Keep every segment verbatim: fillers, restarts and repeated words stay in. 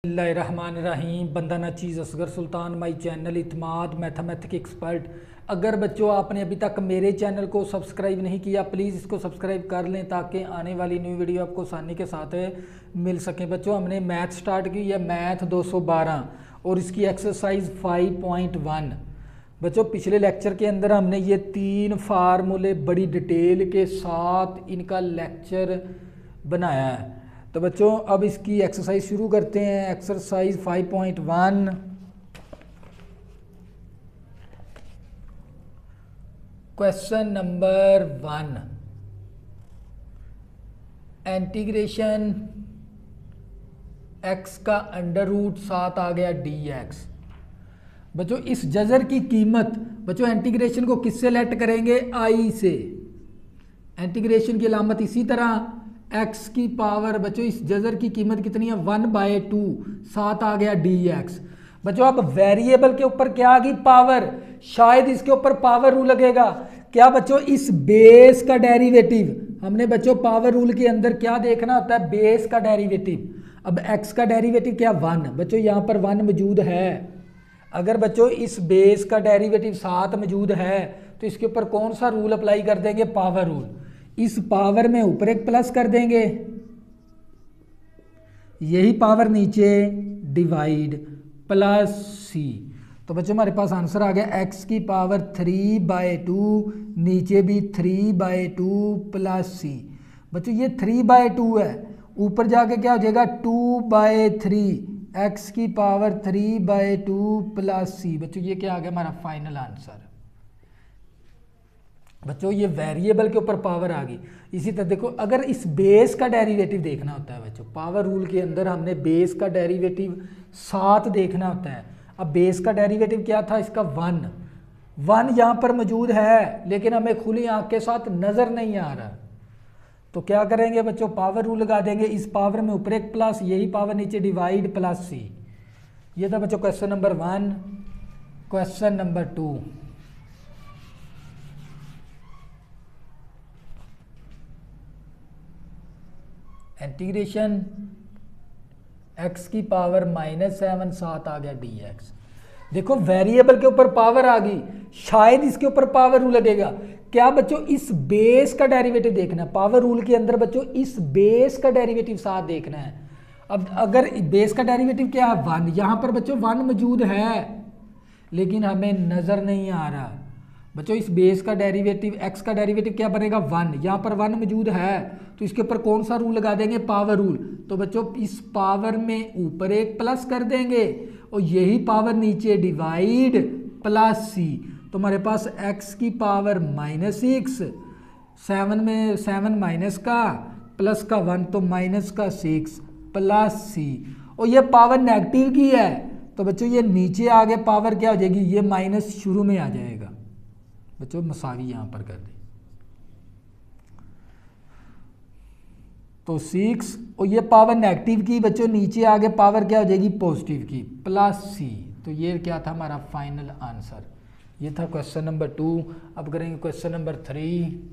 बिस्मिल्लाहिर्रहमानिर्रहीम। बंदा ना चीज़ असगर सुल्तान, माई चैनल इतमाद मैथमेटिक एक्सपर्ट। अगर बच्चों आपने अभी तक मेरे चैनल को सब्सक्राइब नहीं किया, प्लीज़ इसको सब्सक्राइब कर लें ताकि आने वाली न्यू वीडियो आपको आसानी के साथ मिल सके। बच्चों हमने मैथ स्टार्ट की है, मैथ दो सौ बारह और इसकी एक्सरसाइज फाइव पॉइंट वन। बच्चों पिछले लेक्चर के अंदर हमने ये तीन फार्मूले बड़ी डिटेल के साथ इनका लेक्चर बनाया है। तो बच्चों अब इसकी एक्सरसाइज शुरू करते हैं। Exercise five point one. Question number one, integration x का अंडर रूट सात आ गया डी एक्स। बच्चों इस जजर की कीमत, बच्चों इंटीग्रेशन को किससे लेट करेंगे? आई से। इंटीग्रेशन की अलामत इसी तरह x की पावर, बच्चों इस जजर की कीमत कितनी है? वन बाय टू, सात आ गया डी एक्स। बच्चों अब वेरिएबल के ऊपर क्या आ गई? पावर। शायद इसके ऊपर पावर रूल लगेगा क्या? बच्चों इस बेस का डेरिवेटिव, हमने बच्चों पावर रूल के अंदर क्या देखना होता है? बेस का डेरिवेटिव। अब x का डेरिवेटिव क्या? वन। बच्चों यहाँ पर वन मौजूद है। अगर बच्चों इस बेस का डेरिवेटिव सात मौजूद है तो इसके ऊपर कौन सा रूल अप्लाई कर देंगे? Power rule. इस पावर में ऊपर एक प्लस कर देंगे, यही पावर नीचे डिवाइड प्लस सी। तो बच्चों हमारे पास आंसर आ गया x की पावर थ्री बाय टू, नीचे भी three by two plus C. बच्चों ये थ्री बाय टू है, ऊपर जाके क्या हो जाएगा? टू बाय थ्री, एक्स की power three by two plus C. बच्चों ये क्या आ गया? हमारा फाइनल आंसर। बच्चों ये वेरिएबल के ऊपर पावर आ गई। इसी तरह देखो, अगर इस बेस का डेरिवेटिव देखना होता है बच्चों, पावर रूल के अंदर हमने बेस का डेरिवेटिव सात देखना होता है। अब बेस का डेरिवेटिव क्या था? इसका वन। वन यहाँ पर मौजूद है लेकिन हमें खुली आंख के साथ नजर नहीं आ रहा, तो क्या करेंगे बच्चों? पावर रूल लगा देंगे। इस पावर में ऊपर एक प्लस, यही पावर नीचे डिवाइड प्लस सी। ये था बच्चों question number one. Question number two, integration x की पावर माइनस सेवन, सात आ गया डी एक्स। देखो वेरिएबल के ऊपर पावर आ गई, शायद इसके ऊपर पावर रूल लगेगा क्या? बच्चों इस बेस का डेरिवेटिव देखना है। पावर रूल के अंदर बच्चों इस बेस का डेरिवेटिव साथ देखना है। अब अगर बेस का डेरिवेटिव क्या है? वन। यहाँ पर बच्चों वन मौजूद है लेकिन हमें नजर नहीं आ रहा। बच्चों इस बेस का डेरिवेटिव x का डेरिवेटिव क्या बनेगा? वन। यहाँ पर वन मौजूद है तो इसके ऊपर कौन सा रूल लगा देंगे? Power rule. तो बच्चों इस पावर में ऊपर एक प्लस कर देंगे और यही पावर नीचे डिवाइड प्लस सी। तो हमारे पास x की पावर माइनस सिक्स, सेवन में सेवन माइनस का प्लस का वन तो माइनस का सिक्स प्लस सी। और ये पावर नेगेटिव की है तो बच्चों ये नीचे आगे पावर क्या हो जाएगी? ये माइनस शुरू में आ जाएगा। बच्चों मसावी यहां पर कर दें तो सिक्स, और ये पावर नेगेटिव की बच्चों नीचे आगे पावर क्या हो जाएगी? पॉजिटिव की, प्लस सी। तो ये क्या था हमारा फाइनल आंसर। ये था क्वेश्चन नंबर टू। अब करेंगे question number three.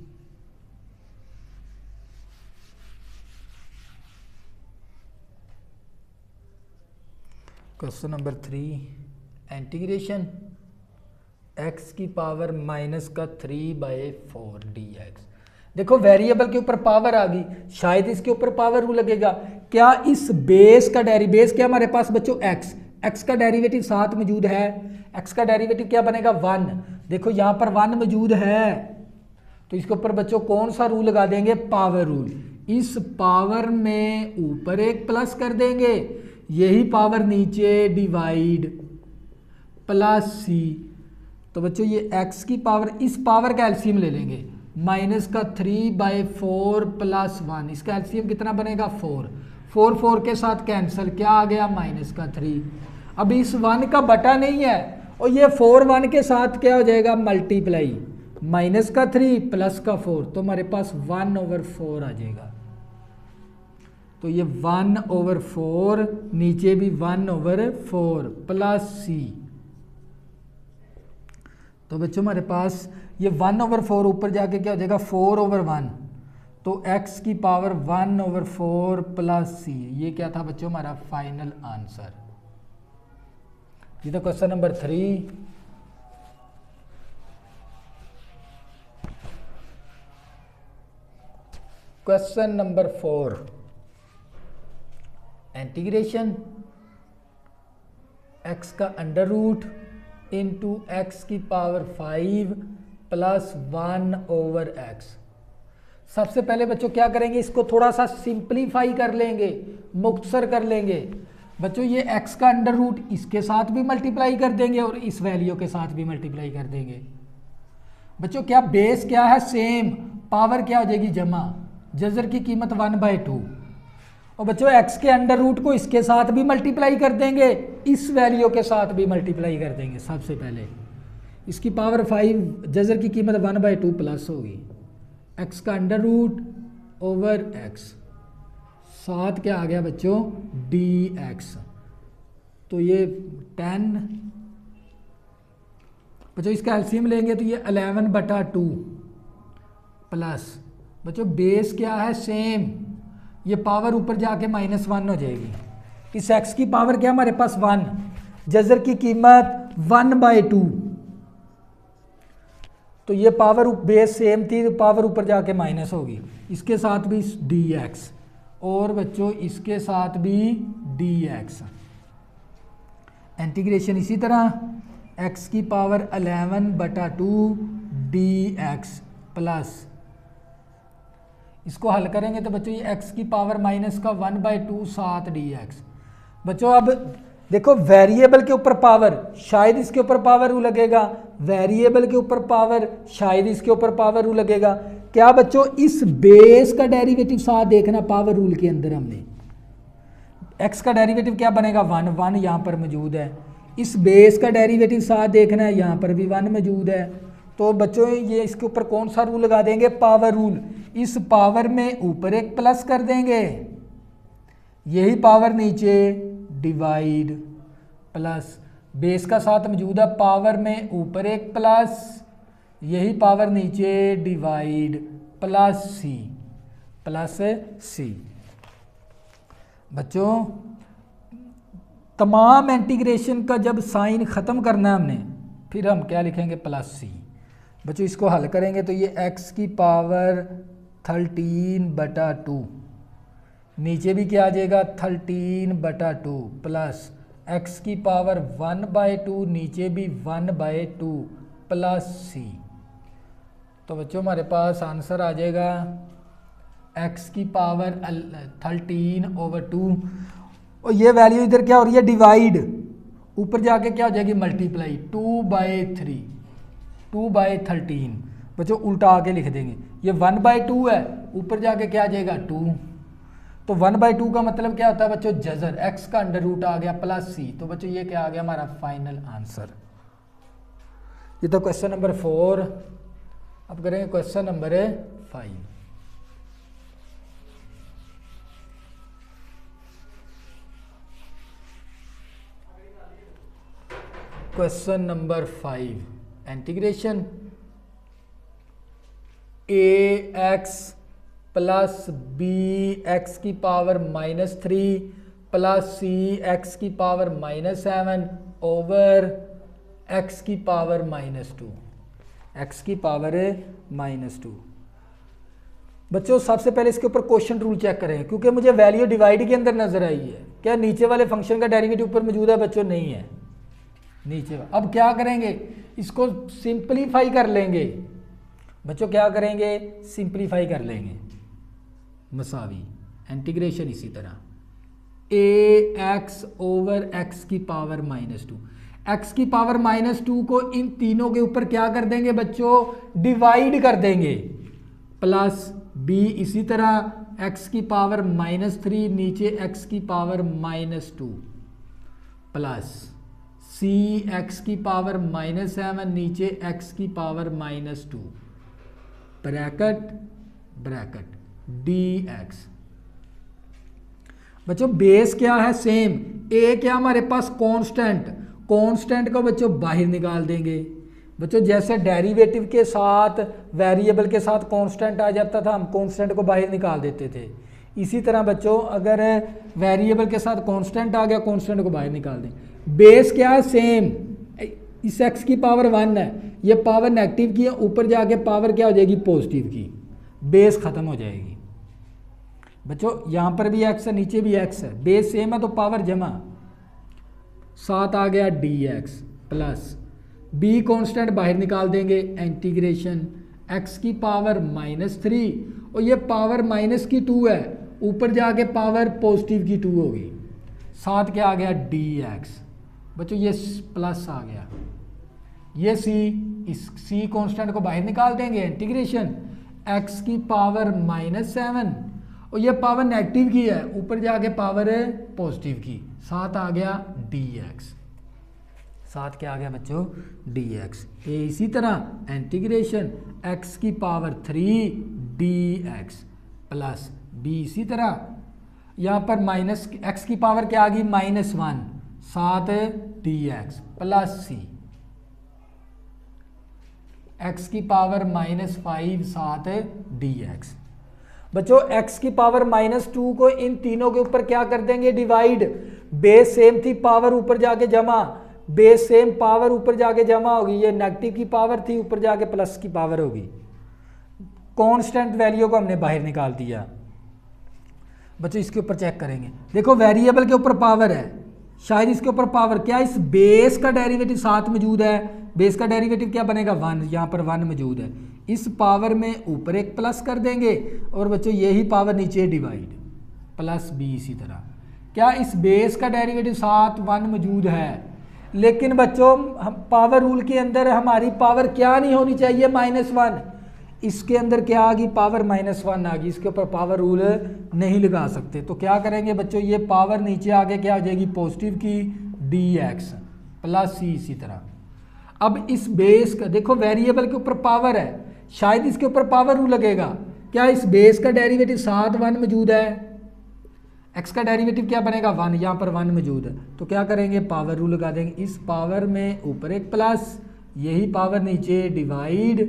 Question number three, integration x की पावर माइनस का three by four D x. देखो वेरिएबल के ऊपर पावर आ गई, शायद इसके ऊपर पावर रूल लगेगा क्या? इस बेस का डेरी बेस क्या हमारे पास बच्चों? x। x का डेरिवेटिव साथ मौजूद है, x का डेरिवेटिव क्या बनेगा? वन। देखो यहाँ पर वन मौजूद है तो इसके ऊपर बच्चों कौन सा रूल लगा देंगे? Power rule. इस पावर में ऊपर एक प्लस कर देंगे, यही पावर नीचे डिवाइड प्लस सी। तो बच्चों ये x की पावर, इस पावर का एलसीएम ले लेंगे, माइनस का three by four plus one. इसका एलसीएम कितना बनेगा? फोर। फोर फोर के साथ कैंसिल, क्या आ गया? माइनस का थ्री। अब इस वन का बटा नहीं है और ये फोर वन के साथ क्या हो जाएगा? मल्टीप्लाई, माइनस का थ्री प्लस का फोर, तो हमारे पास वन ओवर फोर आ जाएगा। तो ये वन ओवर फोर, नीचे भी one over four plus C. तो बच्चों हमारे पास ये वन ओवर फोर ऊपर जाके क्या हो जाएगा? Four over one. तो x की power one over four plus C, ये क्या था बच्चों हमारा फाइनल आंसर। ये तो question number three. Question number four, integration x का अंडर रूट इंटू एक्स की power five plus one over x. सबसे पहले बच्चों क्या करेंगे, इसको थोड़ा सा सिंप्लीफाई कर लेंगे, मुख्तसर कर लेंगे। बच्चों ये x का अंडर रूट इसके साथ भी मल्टीप्लाई कर देंगे और इस वैल्यू के साथ भी मल्टीप्लाई कर देंगे। बच्चों क्या बेस क्या है सेम, पावर क्या हो जाएगी जमा, जजर की कीमत वन बाई टू। और बच्चों x के अंडर रूट को इसके साथ भी मल्टीप्लाई कर देंगे, इस वैल्यू के साथ भी मल्टीप्लाई कर देंगे। सबसे पहले इसकी पावर फाइव, जजर की कीमत वन बाई टू प्लस होगी x का अंडर रूट ओवर x, साथ क्या आ गया बच्चों dx। तो ये टेन, बच्चों इसका एलसीएम लेंगे तो ये अलेवन बटा टू प्लस, बच्चों बेस क्या है सेम, ये पावर ऊपर जाके माइनस वन हो जाएगी। इस x की पावर क्या हमारे पास वन, जजर की कीमत वन बाई टू, तो ये पावर बेस सेम थी तो पावर ऊपर जाके माइनस होगी। इसके साथ भी dx और बच्चों इसके साथ भी dx। इंटीग्रेशन इसी तरह x की पावर अलेवन बटा टू dx प्लस, इसको हल करेंगे तो बच्चों ये x की पावर माइनस का वन बाई टू सात dx। बच्चों अब देखो वेरिएबल के ऊपर पावर, शायद इसके ऊपर पावर रूल लगेगा, वेरिएबल के ऊपर पावर, शायद इसके ऊपर पावर रूल लगेगा। क्या बच्चों इस बेस का डेरिवेटिव साथ देखना, पावर रूल के अंदर हमने x का डेरिवेटिव क्या बनेगा वन, वन यहाँ पर मौजूद है। इस बेस का डेरिवेटिव साथ देखना है, यहाँ पर भी वन मौजूद है। तो बच्चों ये इसके ऊपर कौन सा रूल लगा देंगे, पावर रूल। इस पावर में ऊपर एक प्लस कर देंगे, यही पावर नीचे डिवाइड प्लस, बेस का साथ मौजूद है, पावर में ऊपर एक प्लस, यही पावर नीचे divide plus C, plus C. बच्चों तमाम इंटीग्रेशन का जब साइन ख़त्म करना है हमने, फिर हम क्या लिखेंगे प्लस सी। बच्चों इसको हल करेंगे तो ये x की पावर थर्टीन बटा टू, नीचे भी क्या आ जाएगा थर्टीन बटा टू प्लस x की पावर वन बाई टू, नीचे भी one by two plus C. तो बच्चों हमारे पास आंसर आ जाएगा x की पावर थर्टीन ओवर टू, और ये वैल्यू इधर क्या हो रही है डिवाइड, ऊपर जाके क्या हो जाएगी multiply, two by three, two by thirteen. बच्चों उल्टा आके लिख देंगे, ये वन बाई टू है, ऊपर जाके क्या आ जाएगा टू, तो वन बाई टू का मतलब क्या होता है बच्चों जजर, x का अंडर रूट आ गया प्लस सी। तो बच्चों ये क्या आ गया हमारा फाइनल आंसर। ये तो क्वेश्चन नंबर फोर। अब करेंगे question number five. Question number five, integration A x plus B x की power minus three plus C x की power minus seven over x की पावर माइनस टू, एक्स की power minus two. बच्चों सबसे पहले इसके ऊपर क्वेश्चन रूल चेक करें, क्योंकि मुझे वैल्यू डिवाइड के अंदर नजर आई है। क्या नीचे वाले फंक्शन का डेरिवेटिव ऊपर मौजूद है बच्चों? नहीं है नीचे। अब क्या करेंगे, इसको सिंपलीफाई कर लेंगे बच्चों, क्या करेंगे सिंपलीफाई कर लेंगे, मसावी इंटीग्रेशन इसी तरह ए एक्स ओवर एक्स की पावर माइनस टू, एक्स की पावर माइनस टू को इन तीनों के ऊपर क्या कर देंगे बच्चों, डिवाइड कर देंगे, प्लस बी इसी तरह एक्स की पावर माइनस थ्री नीचे एक्स की power minus two plus C x की पावर माइनस सेवन नीचे एक्स की power minus two bracket bracket D x. बच्चों बेस क्या है सेम, ए क्या हमारे पास कांस्टेंट, कांस्टेंट को बच्चों बाहर निकाल देंगे, बच्चों जैसे डेरिवेटिव के साथ वेरिएबल के साथ कांस्टेंट आ जाता था, हम कांस्टेंट को बाहर निकाल देते थे। इसी तरह बच्चों अगर वेरिएबल के साथ कांस्टेंट आ गया, कांस्टेंट को बाहर निकाल दें। बेस क्या है? सेम। इस x की पावर वन है, ये पावर नेगेटिव की है, ऊपर जाके पावर क्या हो जाएगी? पॉजिटिव की। बेस खत्म हो जाएगी। बच्चों यहाँ पर भी x है, नीचे भी x है, बेस सेम है तो पावर जमा, सात आ गया D x plus B constant बाहर निकाल देंगे, इंटीग्रेशन x की पावर माइनस थ्री और ये पावर माइनस की टू है, ऊपर जाके पावर पॉजिटिव की टू होगी, सात क्या आ गया? D x. बच्चों ये प्लस आ गया, ये c, इस c कांस्टेंट को बाहर निकाल देंगे, इंटीग्रेशन x की पावर माइनस सेवन और ये पावर नेगेटिव की है, ऊपर जाके पावर है पॉजिटिव की, सात आ गया डी एक्स। सात क्या आ गया बच्चों? D x. ये इसी तरह इंटीग्रेशन x की power three D x plus B, इसी तरह यहाँ पर माइनस x की पावर क्या आ गई? माइनस वन, सात D x plus C, x की पावर माइनस फाइव, सात डी एक्स। बच्चों x की पावर माइनस टू को इन तीनों के ऊपर क्या कर देंगे? डिवाइड। बेस सेम थी, पावर ऊपर जाके जमा, बेस सेम, पावर ऊपर जाके जमा होगी, ये नेगेटिव की पावर थी, ऊपर जाके प्लस की पावर होगी। कांस्टेंट वैल्यू को हमने बाहर निकाल दिया। बच्चों इसके ऊपर चेक करेंगे, देखो वेरिएबल के ऊपर पावर है, शायद इसके ऊपर पावर क्या? इस बेस का डेरिवेटिव साथ मौजूद है, बेस का डेरिवेटिव क्या बनेगा? वन, यहाँ पर वन मौजूद है, इस पावर में ऊपर एक प्लस कर देंगे और बच्चों यही पावर नीचे डिवाइड, प्लस बी। इसी तरह क्या इस बेस का डेरिवेटिव साथ वन मौजूद है, लेकिन बच्चों हम पावर रूल के अंदर हमारी पावर क्या नहीं होनी चाहिए? Minus one. इसके अंदर क्या आ गई? पावर माइनस वन आ गई, इसके ऊपर पावर रूल नहीं लगा सकते, तो क्या करेंगे बच्चों? ये पावर नीचे आगे क्या हो जाएगी? पॉजिटिव की डी एक्स प्लस सी। इसी तरह अब इस बेस का देखो वेरिएबल के ऊपर पावर है, शायद इसके ऊपर पावर रूल लगेगा। क्या इस बेस का डेरिवेटिव साथ वन मौजूद है? x का डेरिवेटिव क्या बनेगा? वन, यहाँ पर वन मौजूद है, तो क्या करेंगे? पावर रूल लगा देंगे, इस पावर में ऊपर एक प्लस, यही पावर नीचे डिवाइड।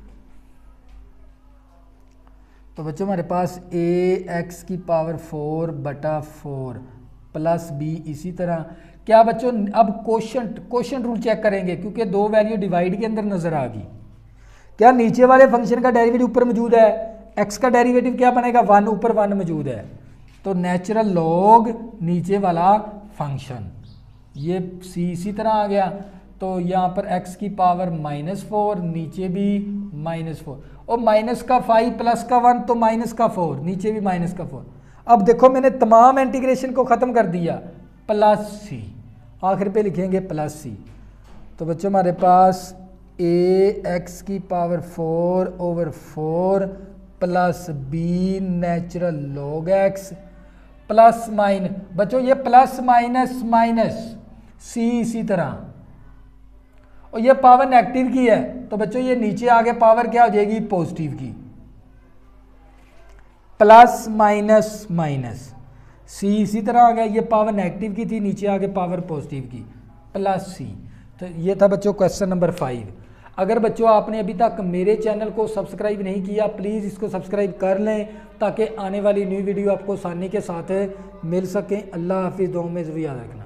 तो बच्चों हमारे पास ए एक्स की पावर फोर बटा फोर प्लस बी। इसी तरह क्या बच्चों अब क्वोशंट क्वोशंट रूल चेक करेंगे, क्योंकि दो वैल्यू डिवाइड के अंदर नजर आ गई। क्या नीचे वाले फंक्शन का डेरिवेटिव ऊपर मौजूद है? x का डेरिवेटिव क्या बनेगा? वन, ऊपर वन मौजूद है, तो नेचुरल लॉग नीचे वाला फंक्शन, ये c इसी तरह आ गया, तो यहाँ पर x की पावर माइनस फोर, नीचे भी माइनस फोर, और माइनस का फाइव प्लस का वन तो माइनस का फोर, नीचे भी माइनस का फोर। अब देखो मैंने तमाम इंटीग्रेशन को ख़त्म कर दिया, प्लस सी, आखिर पे लिखेंगे प्लस सी। तो बच्चों हमारे पास ए एक्स की power four over four plus B natural log x plus माइन, बच्चों ये प्लस माइनस माइनस सी, इसी तरह, और ये पावर नेगेटिव की है, तो बच्चों ये नीचे आगे पावर क्या हो जाएगी? पॉजिटिव की, प्लस माइनस माइनस सी, इसी तरह आ गया, ये पावर नेगेटिव की थी, नीचे आगे पावर पॉजिटिव की, प्लस सी। तो ये था बच्चों क्वेश्चन नंबर फाइव। अगर बच्चों आपने अभी तक मेरे चैनल को सब्सक्राइब नहीं किया, प्लीज़ इसको सब्सक्राइब कर लें ताकि आने वाली न्यू वीडियो आपको आसानी के साथ मिल सकें। अल्लाह हाफिज़, दुआ में ज़रूर याद रखना।